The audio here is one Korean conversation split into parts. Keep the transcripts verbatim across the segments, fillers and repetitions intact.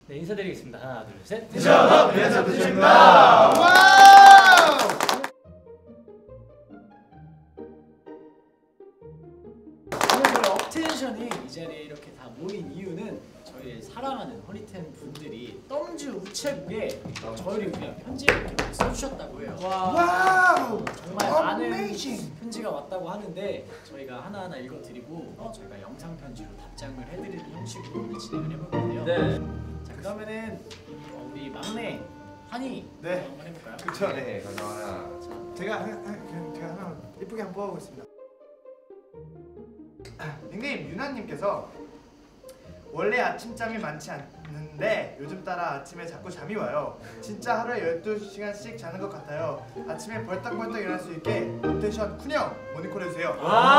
네, 인사드리겠습니다. 하나, 둘, 셋. 텐션업 텐션업입니다. 오늘 업텐션이 이 자리에 이렇게 다 모인 이유는 저희의 사랑하는 허니텐 분들이 덤즈 우체국에 저희를 위한 편지를 이렇게 써주셨다고 해요. 와우! 정말 많은 Amazing. 편지가 왔다고 하는데 저희가 하나하나 읽어드리고 어, 저희가 영상 편지로 답장을 해드리는 형식으로 오늘 진행을 해볼 건데요. 네. 자 그러면은 어, 우리 막내 환희 네. 한번 해볼까요? 그쵸, 네. 가자. 제가 하나, 그냥 제가 하나 예쁘게 한번 뽑아보겠습니다. 닉네임 유나님께서 원래 아침잠이 많지 않는데 요즘 따라 아침에 자꾸 잠이 와요. 진짜 하루에 열두 시간씩 자는 것 같아요. 아침에 벌떡벌떡 일어날 수 있게 로테이션 쿤형 모니콜 해주세요.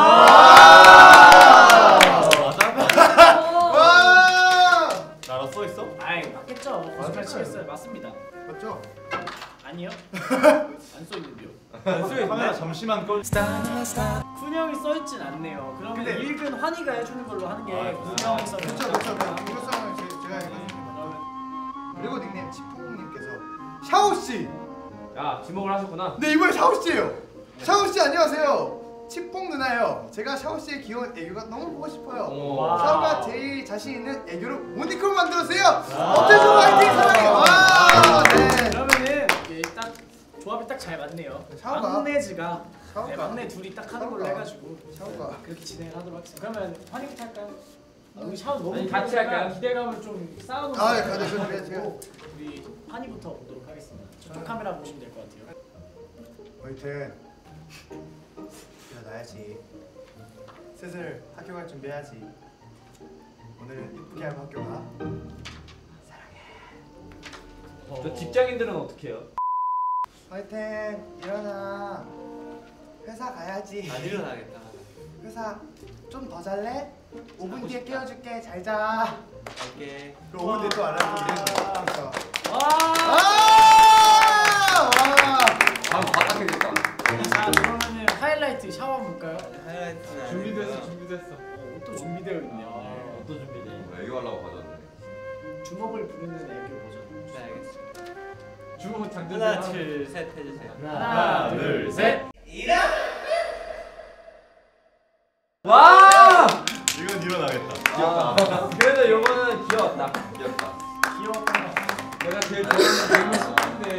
나라 써 있어? 아이 맞겠죠. 거짓말 치겠어요. 맞습니다. 맞죠? 아니요. 안 써있는데요. 카메라 잠시만 꺼. 쿤형이 써있진 않네요. 그러면 근데- 읽은 환희가 해주는 걸로 하는 게 아, 쿤형이 써있는 그렇죠, 그렇죠. 이거성은 제가 읽었습니다. 그리고 닉네임 치퐁님께서 샤오 씨. 야 지목을 하셨구나. 네 이번에 샤오 씨예요. 샤오 씨 안녕하세요. 치퐁 누나예요. 제가 샤오 씨의 귀여운 애교가 너무 보고 싶어요. 오. 샤오가 제일 자신 있는 애교로 모니콜 만들었어요. 어때서 화이팅 사랑해. 와. 네. 그러면은 이게 딱 조합이 딱 잘 맞네요. 샤오가- 막내즈가 샤오가- 네, 막내 둘이 딱 하는 걸로 샤오가- 해가지고 샤오가. 그렇게 진행을 하도록 하겠습니다. 그러면 환희부터 할까요? 아, 우리 샤오 너무 아니, 같이 기대니까 할까요? 기대감을 좀 쌓아놓는 아, 예, 거예요. 가자, 가자, 가자. 그리고 우리 환희부터 보도록 하겠습니다. 저쪽 카메라 보시면 될 것 같아요. 화이팅. 일어나야지. 슬슬 학교 갈 준비해야지. 오늘은 이쁘게 하고 학교 가. 저 직장인들은 어떻게 해요? 화이팅. 일어나. 회사 가야지. 안 일어나겠다. 회사 좀 더 잘래? 오 분 뒤에 깨워줄게. 잘 자. 갈게. 그 오 분 뒤에 또 알람 울리는 거. 와! 아! 와! 아 바닥이겠다. 자 그러면은 하이라이트 샤워 볼까요? 하이라이트는 준비됐어 준비됐어. 어, 옷도 준비되어 있네요. 네. 또 준비돼. 애교 하려고 가져왔네. 주먹을 부르는 애교 버전. 네 알겠습니다. 주먹 장전. 하나 둘 셋 해주세요. 하나, 둘, 셋. 와! 이건 일어나겠다. 귀엽다. 그래도 요거는 귀여웠다. 귀엽다. 귀여운 거. 내가 제일 좋아하는 게임인데.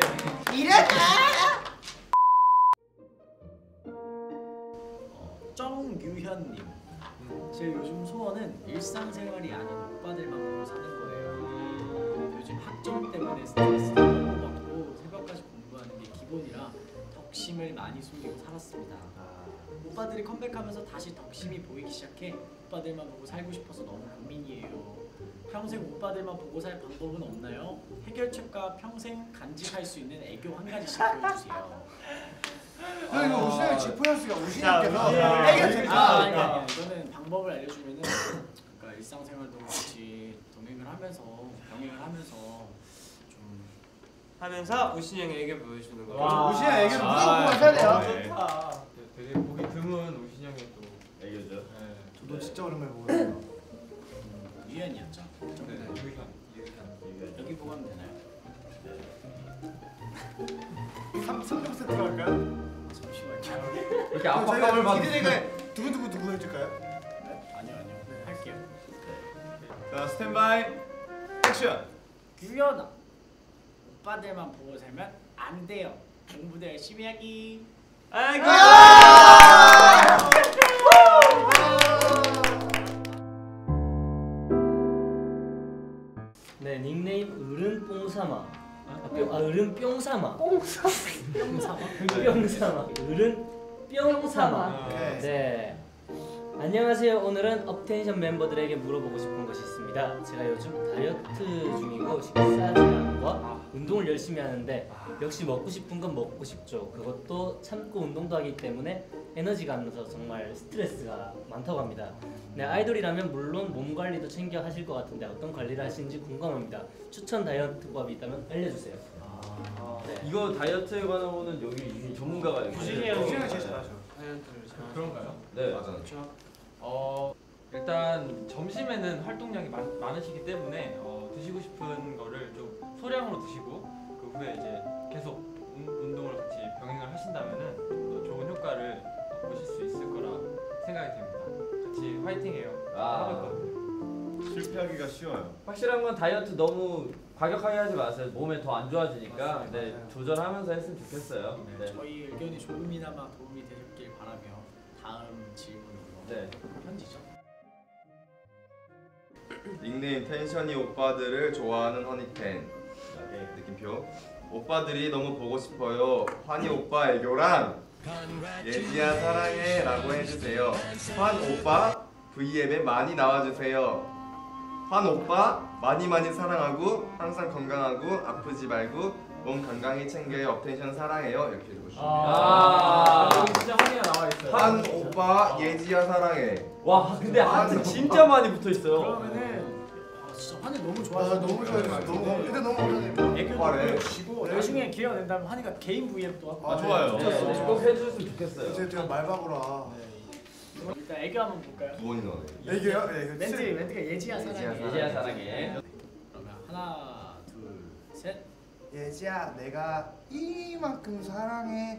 어, 정유현님. 제 요즘 소원은 일상생활이 아닌 오빠들만 보고 사는 거예요. 요즘 학점 때문에 스트레스 너무 받고 새벽까지 공부하는 게 기본이라 덕심을 많이 숨기고 살았습니다. 오빠들이 컴백하면서 다시 덕심이 보이기 시작해 오빠들만 보고 살고 싶어서 너무 고민이에요. 평생 오빠들만 보고 살 방법은 없나요? 해결책과 평생 간직할 수 있는 애교 한 가지씩 보여주세요. 저 이거 우신의 지포현스가 우신님께서 아, 해결책 아, 아니 아니 이거는 방법을 알려주면은 그러니까 일상생활도 같이 동행을 하면서 병행을 하면서 좀 하면서 우신 형의 애교 보여주는 거. 와. 우신의 애교를 아, 무조건 보여줘야 돼요. 네. 좋다. 되게 보기 드문 우신 형의 또 애교죠. 네. 저도 진짜 오랜만에 보고 있어요. 음, 유연이었죠. 네. 유현. 유현. 여기 보고 하면 되나요? 삼 점 세트로 할까요? 잠시만요. 이렇게 압박감을 받는. 기대니까 두근두근 두근 해줄까요? 네? 아니요 아니요. 할게요. 자 스탠바이. 액션. 유연아. 오빠들만 보고 살면 안 돼요. 공부도 열심히 하기. 아이고. 네, 닉네임 으른뽕사마. 아, 뿅, 아 으른뿅사마. 뿅사마. 뿅사마. 으른뿅사마. 네. 네. 안녕하세요. 오늘은 업텐션 멤버들에게 물어보고 싶은 것이 있습니다. 제가 요즘 다이어트 중이고 식사 제한과 운동을 열심히 하는데 역시 먹고 싶은 건 먹고 싶죠. 그것도 참고 운동도 하기 때문에 에너지가 안 나서 정말 스트레스가 많다고 합니다. 네, 아이돌이라면 물론 몸 관리도 챙겨 하실 것 같은데 어떤 관리를 하시는지 궁금합니다. 추천 다이어트법이 있다면 알려주세요. 아, 네. 이거 다이어트에 관한 거는 여기 이 전문가가 여기 유진이 형. 우신이 제일 잘하죠. 다이어트를 잘. 그런가요? 네. 맞아. 그렇죠. 어 일단 점심에는 활동량이 많, 많으시기 때문에 어, 드시고 싶은 거 피하기가 쉬워요. 확실한 건 다이어트 너무 과격하게 하지 마세요. 몸에 더 안 좋아지니까. 네, 조절하면서 했으면 좋겠어요. 네, 네. 저희 의견이 조금이나마 도움이 되셨길 바라며 다음 질문으로 네. 현지죠. 닉네임 텐션이 오빠들을 좋아하는 허니텐. 네. 느낌표. 오빠들이 너무 보고 싶어요. 환희 오빠 애교랑 예지야 사랑해 라고 해주세요. 환 오빠 브이앱에 많이 나와주세요. 환 오빠 많이 많이 사랑하고 항상 건강하고 아프지 말고 몸 건강히 챙겨요. 업텐션 사랑해요. 이렇게 해주시면 아, 여기 진짜 환희가 나와 있어요. 환 오빠 예지야 사랑해. 와, 근데 하트 진짜 많이 붙어 있어요. 그러면은 아, 진짜 환희 너무 아, 좋아서 너무 좋아요. 너무 근데 너무 오래돼요. 애교도 오빠래. 보여주시고 나중에 기회가 된다면 환희가 개인 브이앱도 하고. 아, 좋아요. 네, 꼭 해줬으면 좋겠어요. 이제 제가 말박으라. 일단 애교 한번 볼까요? 두 번이 나오네. 애교요? 네, 멘트 멘트가 예지야 사랑해. 예지야 예지야 사랑해. 그러면 하나 둘 셋. 예지야, 내가 이만큼 사랑해.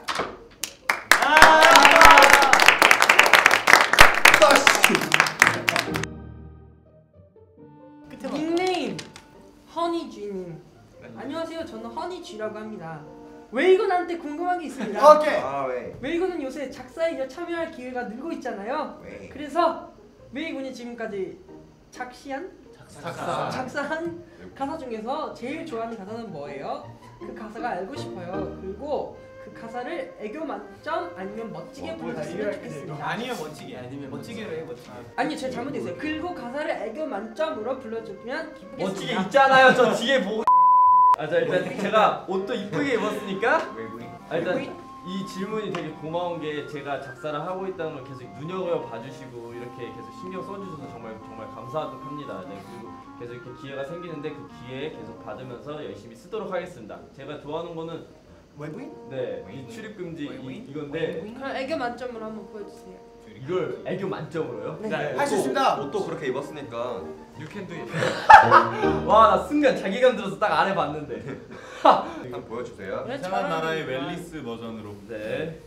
끝에 닉네임 허니쥐님. 안녕하세요. 저는 허니쥐라고 합니다. 웨이건한테 궁금한 게 있습니다. 오케이. 아 왜? 웨이건은 요새 작사에 참여할 기회가 늘고 있잖아요. 왜? 그래서 웨이건이 지금까지 작시한 작사. 작사한 가사 중에서 제일 좋아하는 가사는 뭐예요? 그 가사가 알고 싶어요. 그리고 그 가사를 애교 만점 아니면 멋지게 불러줬으면 좋겠습니다. 아니면 멋지게 아니면 멋지게로 해 멋지게. 아니 제가 잘못했어요. 그리고 가사를 애교 만점으로 불러주면 기쁘겠습니다. 멋지게 있잖아요. 저 뒤에 보고. 아, 자 일단 제가 옷도 이쁘게 입었으니까. 외국인? 아, 일단 이 질문이 되게 고마운 게 제가 작사를 하고 있다는 걸 계속 눈여겨 봐주시고 이렇게 계속 신경 써주셔서 정말 정말 감사합니다. 네, 그리고 계속 이렇게 기회가 생기는데 그 기회 계속 받으면서 열심히 쓰도록 하겠습니다. 제가 좋아하는 거는 외부인? 네, 이 출입 금지 이, 이건데 그럼 애교 만점으로 한번 보여주세요. 이걸 애교 만점으로요? 네. 할 수 있습니다. 옷도 그렇게 입었으니까 You can do it. 와, 나 순간 자기감 들어서 딱 안 해봤는데. 한번 보여주세요. 그래, 이상한 잘하는 나라의 거야. 웰리스 버전으로. 네.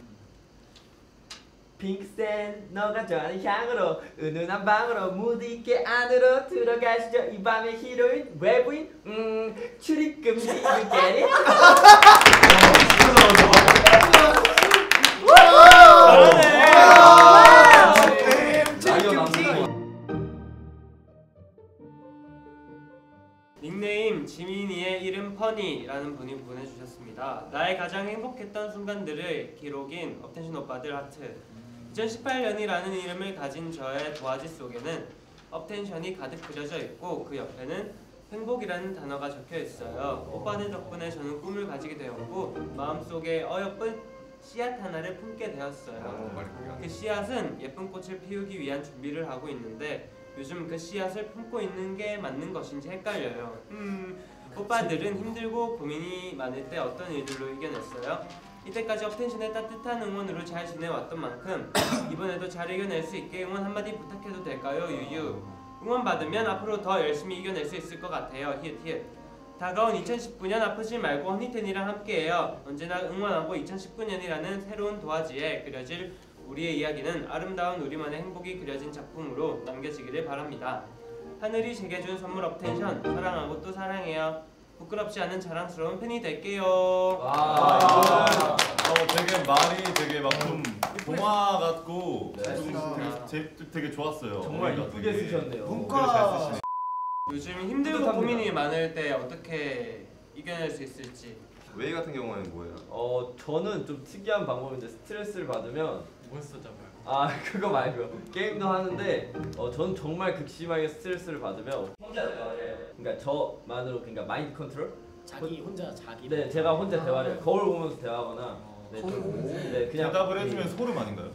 핑크색 너가 좋아하는 향으로 은은한 방으로 무드 있게 안으로 들어가시죠. 이 밤의 히로인 외부인 음 출입 금지 you get it? 닉네임 지민이의 이름 퍼니라는 분이 보내주셨습니다. 나의 가장 행복했던 순간들을 기록인 업텐션 오빠들 하트. 이천십팔 년이라는 이름을 가진 저의 도화지 속에는 업텐션이 가득 그려져 있고 그 옆에는 행복이라는 단어가 적혀 있어요. 오빠들 덕분에 저는 꿈을 가지게 되었고 마음속에 어여쁜 씨앗 하나를 품게 되었어요. 어, 말이야. 그 씨앗은 예쁜 꽃을 피우기 위한 준비를 하고 있는데 요즘 그 씨앗을 품고 있는 게 맞는 것인지 헷갈려요. 음, 오빠들은 힘들고 고민이 많을 때 어떤 일들로 이겨냈어요? 이때까지 업텐션의 따뜻한 응원으로 잘 지내왔던 만큼 이번에도 잘 이겨낼 수 있게 응원 한마디 부탁해도 될까요? 유유. 응원 받으면 앞으로 더 열심히 이겨낼 수 있을 것 같아요. 히읗 히읗. 다가온 이천십구 년 아프지 말고 허니텐이랑 함께해요. 언제나 응원하고 이천십구 년이라는 새로운 도화지에 그려질 우리의 이야기는 아름다운 우리만의 행복이 그려진 작품으로 남겨지기를 바랍니다. 하늘이 제게 준 선물 업텐션 사랑하고 또 사랑해요. 부끄럽지 않은 자랑스러운 팬이 될게요. 와, 아, 어, 되게 말이 되게 막 좀 동화 같고 네. 좀 되게, 제, 되게 좋았어요. 정말 어휘가 이쁘게 되게. 쓰셨네요. 문과 요즘 힘들고 뿌듯합니다. 고민이 많을 때 어떻게 이겨낼 수 있을지. 웨이 같은 경우에는 뭐예요? 어, 저는 좀 특이한 방법인데 스트레스를 받으면 몬스터 잡아요. 아 그거 말고 게임도 하는데 어, 전 정말 극심하게 스트레스를 받으면 혼자 대화해요. 그러니까 저만으로 그러니까 마인드 컨트롤. 자기 혼자 자기. 네, 제가 혼자 대화를 해요. 거울 보면서 대화하거나. 네, 좀, 네 그냥 대답을 해주면 소름 아닌가요?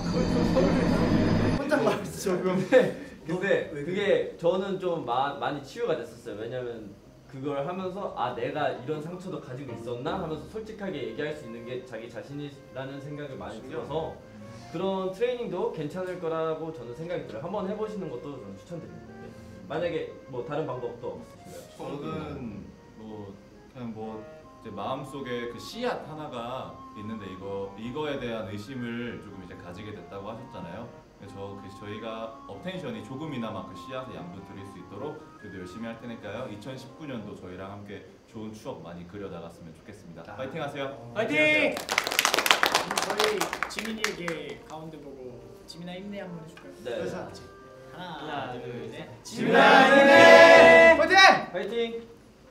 혼잣말 조금. 근데 그게 저는 좀 마, 많이 치유가 됐었어요. 왜냐면 그걸 하면서 아 내가 이런 상처도 가지고 있었나 하면서 솔직하게 얘기할 수 있는 게 자기 자신이라는 생각을 많이 들어서 그런 트레이닝도 괜찮을 거라고 저는 생각이 들어요. 한번 해보시는 것도 저는 추천드립니다. 네. 만약에 뭐 다른 방법도 없으신가요? 저는 뭐 그냥 뭐 제 마음속에 그 씨앗 하나가 있는데 이거 이거에 대한 의심을 조금 이제 가지게 됐다고 하셨잖아요. 그래서 그 저희가 업텐션이 조금이나마 그 씨앗에 양분 드릴 수 있도록 저희도 열심히 할 테니까요. 이천십구 년도 저희랑 함께 좋은 추억 많이 그려나갔으면 좋겠습니다. 파이팅 하세요. 파이팅! 저희 지민이에게 가운데 보고 지민아 힘내 한번 해줄까요? 네. 그래서 하나, 하나, 둘, 둘, 셋. 셋. 지민아 힘내! 파이팅! 파이팅!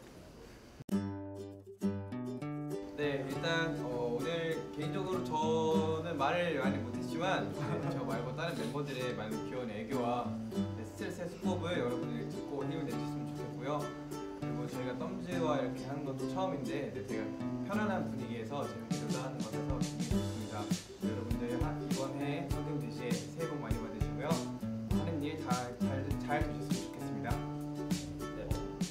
네, 일단 어, 오늘 개인적으로 저는 말을 많이 못했지만 네, 저 말고 다른 멤버들의 많은 귀여운 애교와 네, 스트레스의 수법을 여러분들이 듣고 힘을 내주셨으면 좋겠고요. 그리고 저희가 덤즈와 이렇게 하는 것도 처음인데 네, 되게 편안한 분위기에서 재밌게 놀아하는 것 같아서 좋습니다. 여러분들 하, 이번 해 성경대시에 새해 복 많이 받으시고요. 하는 일 다 잘 잘 되셨으면 좋겠습니다. 네.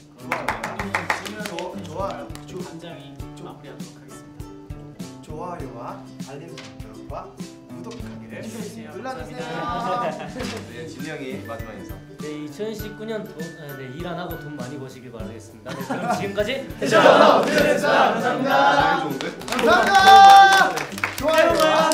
지면 좋아요. 주 반장이 좀 마무리하도록 하겠습니다. 좋아요와 알림 설정과 구독하기를 해주세요. 눌러주세요. 네, 진영이 마지막 인사. 네, 이천십구 년 돈, 아, 네, 일 안 하고 돈 많이 버시길 바라겠습니다. 네, 그럼 지금까지 대전 감사합니다. 아, 좋은데? 감사합니다. 좋아요와